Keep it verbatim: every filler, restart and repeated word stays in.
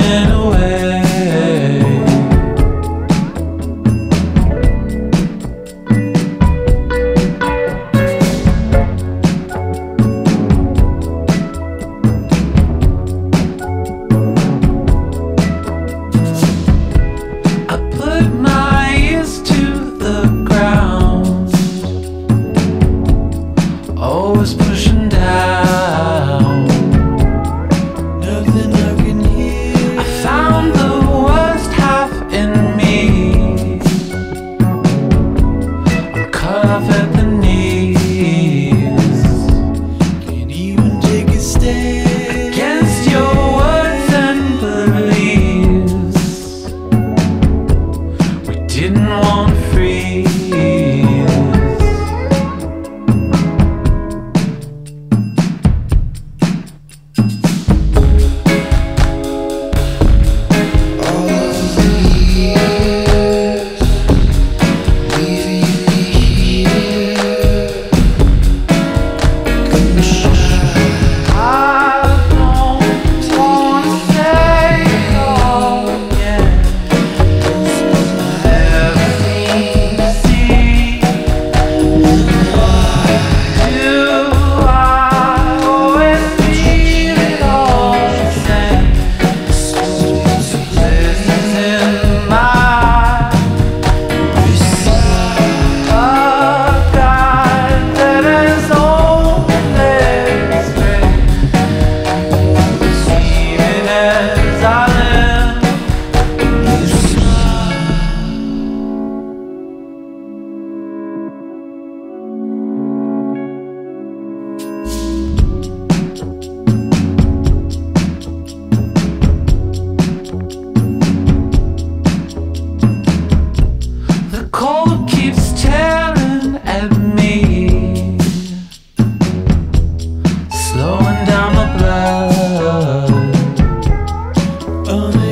fading away. I put my ears to the ground, always pushing down. Nothing I can hear. I found the worst half in me. I'm cut off at the knees. Can't even take a stand against your words and beliefs. We didn't want to freeze. The cold keeps tearing at me, slowing down my blood.